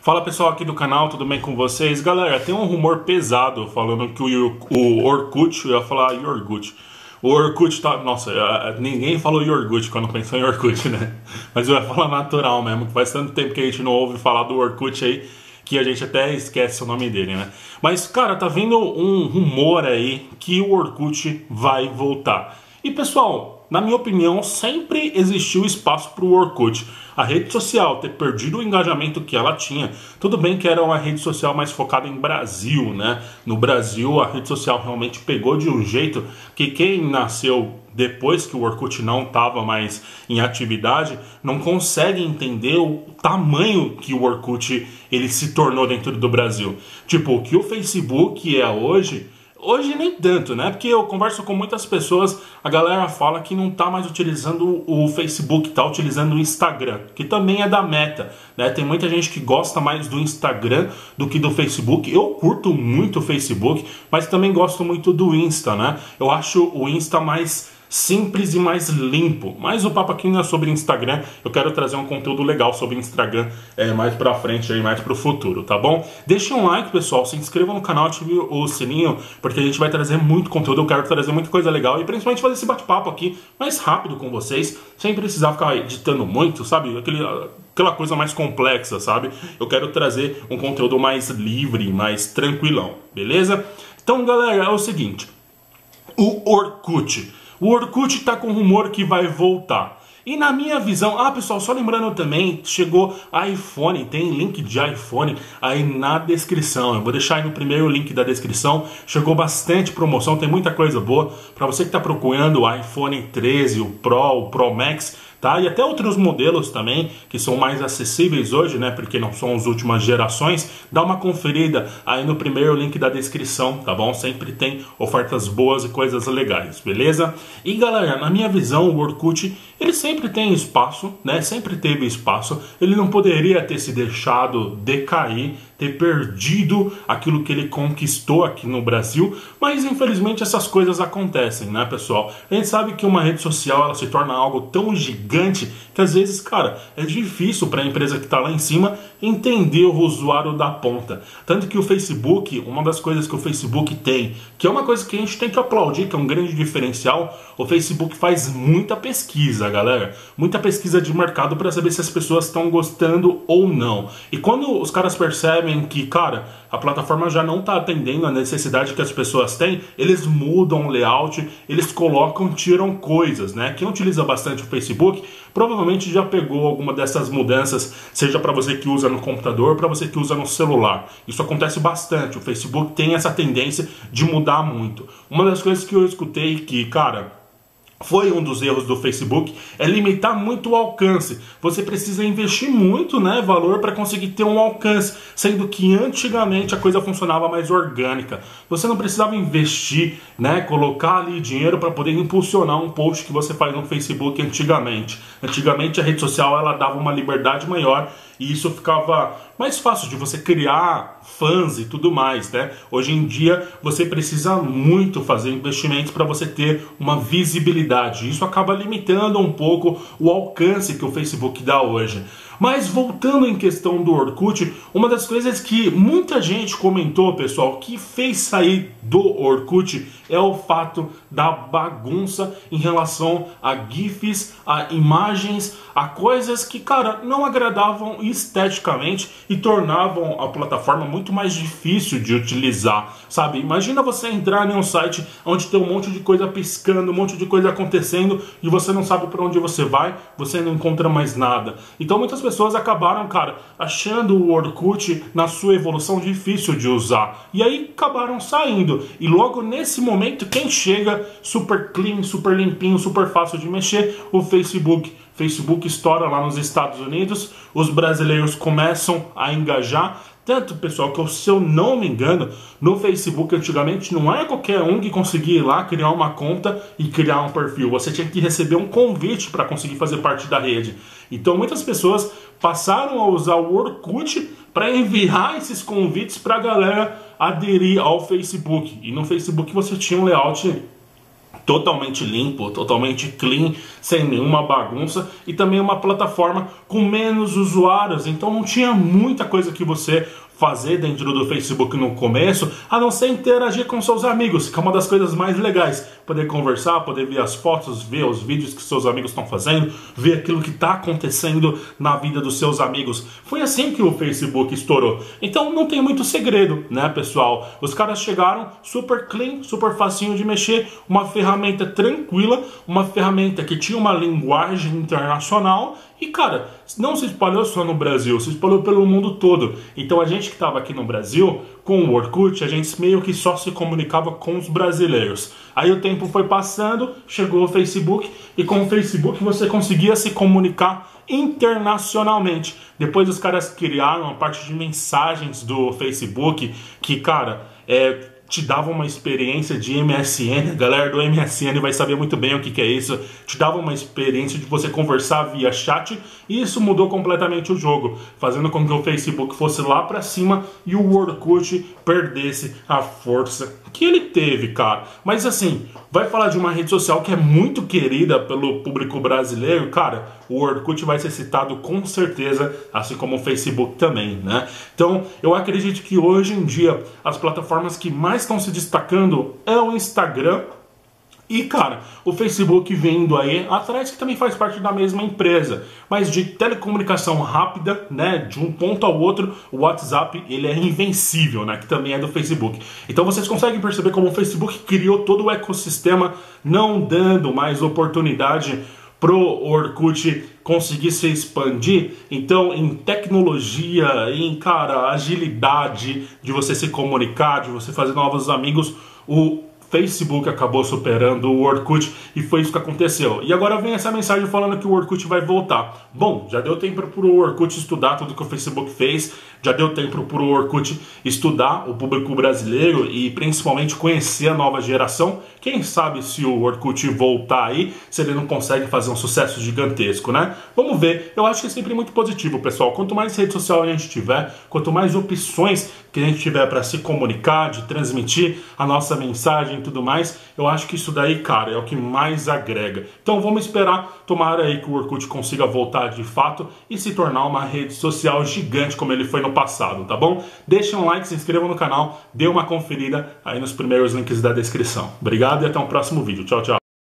Fala pessoal aqui do canal, tudo bem com vocês? Galera, tem um rumor pesado falando que o Orkut, eu ia falar Yorgut. O Orkut tá... Nossa, ninguém falou Yorgut quando pensou em Orkut, né? Mas eu ia falar natural mesmo, que faz tanto tempo que a gente não ouve falar do Orkut aí, que a gente até esquece o nome dele, né? Mas, cara, tá vindo um rumor aí que o Orkut vai voltar. E, pessoal, na minha opinião, sempre existiu espaço para o Orkut. A rede social ter perdido o engajamento que ela tinha. Tudo bem que era uma rede social mais focada em Brasil, né? No Brasil, a rede social realmente pegou de um jeito que quem nasceu depois que o Orkut não estava mais em atividade, não consegue entender o tamanho que o Orkut ele se tornou dentro do Brasil. Tipo, o que o Facebook é hoje nem tanto, né? Porque eu converso com muitas pessoas, a galera fala que não tá mais utilizando o Facebook, tá utilizando o Instagram, que também é da Meta, né? Tem muita gente que gosta mais do Instagram do que do Facebook. Eu curto muito o Facebook, mas também gosto muito do Insta, né? Eu acho o Insta mais simples e mais limpo. Mas o papo aqui não é sobre Instagram. Eu quero trazer um conteúdo legal sobre Instagram mais pra frente, mais pro futuro, tá bom? Deixe um like, pessoal, se inscreva no canal, ative o sininho, porque a gente vai trazer muito conteúdo. Eu quero trazer muita coisa legal e principalmente fazer esse bate-papo aqui mais rápido com vocês, sem precisar ficar editando muito, sabe? Aquela coisa mais complexa, sabe? Eu quero trazer um conteúdo mais livre, mais tranquilão, beleza? Então, galera, é o seguinte. O Orkut tá com rumor que vai voltar. E na minha visão, pessoal, só lembrando também, chegou iPhone, tem link de iPhone aí na descrição. Eu vou deixar aí no primeiro link da descrição. Chegou bastante promoção, tem muita coisa boa. Para você que tá procurando o iPhone 13, o Pro Max, tá? E até outros modelos também, que são mais acessíveis hoje, né? Porque não são as últimas gerações. Dá uma conferida aí no primeiro link da descrição, tá bom? Sempre tem ofertas boas e coisas legais, beleza? E galera, na minha visão, o Orkut, ele sempre tem espaço, né? Sempre teve espaço. Ele não poderia ter se deixado decair, ter perdido aquilo que ele conquistou aqui no Brasil, mas infelizmente essas coisas acontecem, né, pessoal? A gente sabe que uma rede social ela se torna algo tão gigante que às vezes, cara, é difícil para a empresa que está lá em cima entender o usuário da ponta. Tanto que o Facebook, uma das coisas que o Facebook tem, que é uma coisa que a gente tem que aplaudir, que é um grande diferencial, o Facebook faz muita pesquisa, galera, muita pesquisa de mercado para saber se as pessoas estão gostando ou não. E quando os caras percebem que, cara, a plataforma já não está atendendo a necessidade que as pessoas têm, eles mudam o layout, eles colocam, tiram coisas, né? Quem utiliza bastante o Facebook provavelmente já pegou alguma dessas mudanças, seja para você que usa no computador, para você que usa no celular. Isso acontece bastante, o Facebook tem essa tendência de mudar muito. Uma das coisas que eu escutei que, cara, foi um dos erros do Facebook, é limitar muito o alcance. Você precisa investir muito, né, valor para conseguir ter um alcance, sendo que antigamente a coisa funcionava mais orgânica. Você não precisava investir, né, colocar ali dinheiro para poder impulsionar um post que você faz no Facebook antigamente. Antigamente a rede social ela dava uma liberdade maior e isso ficava mais fácil de você criar fãs e tudo mais, né? Hoje em dia você precisa muito fazer investimentos para você ter uma visibilidade. Isso acaba limitando um pouco o alcance que o Facebook dá hoje. Mas voltando em questão do Orkut, uma das coisas que muita gente comentou, pessoal, que fez sair do Orkut é o fato da bagunça em relação a GIFs, a imagens, a coisas que, cara, não agradavam esteticamente e tornavam a plataforma muito mais difícil de utilizar, sabe? Imagina você entrar em um site onde tem um monte de coisa piscando, um monte de coisa acontecendo e você não sabe para onde você vai, você não encontra mais nada. Então muitas pessoas acabaram, cara, achando o Orkut na sua evolução difícil de usar. E aí acabaram saindo. E logo nesse momento, quem chega super clean, super limpinho, super fácil de mexer, o Facebook. Facebook estoura lá nos Estados Unidos, os brasileiros começam a engajar. Tanto, pessoal, que se eu não me engano, no Facebook antigamente não era qualquer um que conseguia ir lá, criar uma conta e criar um perfil. Você tinha que receber um convite para conseguir fazer parte da rede. Então muitas pessoas passaram a usar o Orkut para enviar esses convites para a galera aderir ao Facebook. E no Facebook você tinha um layout totalmente limpo, totalmente clean, sem nenhuma bagunça, e também uma plataforma com menos usuários, então não tinha muita coisa que você fazer dentro do Facebook no começo, a não ser interagir com seus amigos, que é uma das coisas mais legais. Poder conversar, poder ver as fotos, ver os vídeos que seus amigos estão fazendo, ver aquilo que está acontecendo na vida dos seus amigos. Foi assim que o Facebook estourou. Então não tem muito segredo, né, pessoal? Os caras chegaram super clean, super facinho de mexer, uma ferramenta tranquila, uma ferramenta que tinha uma linguagem internacional e, cara, não se espalhou só no Brasil, se espalhou pelo mundo todo. Então a gente que estava aqui no Brasil, com o Orkut, a gente meio que só se comunicava com os brasileiros. Aí o tempo foi passando, chegou o Facebook, e com o Facebook você conseguia se comunicar internacionalmente. Depois os caras criaram a parte de mensagens do Facebook, que, cara, te dava uma experiência de MSN. A galera do MSN vai saber muito bem o que é isso. Te dava uma experiência de você conversar via chat, e isso mudou completamente o jogo, fazendo com que o Facebook fosse lá pra cima e o Orkut perdesse a força que ele teve, cara. Mas assim, vai falar de uma rede social que é muito querida pelo público brasileiro, cara, o Orkut vai ser citado com certeza, assim como o Facebook também, né? Então, eu acredito que hoje em dia as plataformas que mais estão se destacando é o Instagram e, cara, o Facebook vindo aí atrás, que também faz parte da mesma empresa, mas de telecomunicação rápida, né, de um ponto ao outro, o WhatsApp, ele é invencível, né, que também é do Facebook. Então vocês conseguem perceber como o Facebook criou todo o ecossistema, não dando mais oportunidade pro Orkut conseguir se expandir. Então, em tecnologia, em, cara, agilidade de você se comunicar, de você fazer novos amigos, o Facebook acabou superando o Orkut, e foi isso que aconteceu. E agora vem essa mensagem falando que o Orkut vai voltar. Bom, já deu tempo para o Orkut estudar tudo que o Facebook fez, já deu tempo para o Orkut estudar o público brasileiro e principalmente conhecer a nova geração. Quem sabe se o Orkut voltar aí, se ele não consegue fazer um sucesso gigantesco, né? Vamos ver. Eu acho que é sempre muito positivo, pessoal. Quanto mais rede social a gente tiver, quanto mais opções que a gente tiver para se comunicar, de transmitir a nossa mensagem e tudo mais, eu acho que isso daí, cara, é o que mais agrega. Então vamos esperar, tomara aí que o Orkut consiga voltar de fato e se tornar uma rede social gigante como ele foi no passado, tá bom? Deixa um like, se inscreva no canal, dê uma conferida aí nos primeiros links da descrição. Obrigado e até o próximo vídeo. Tchau, tchau.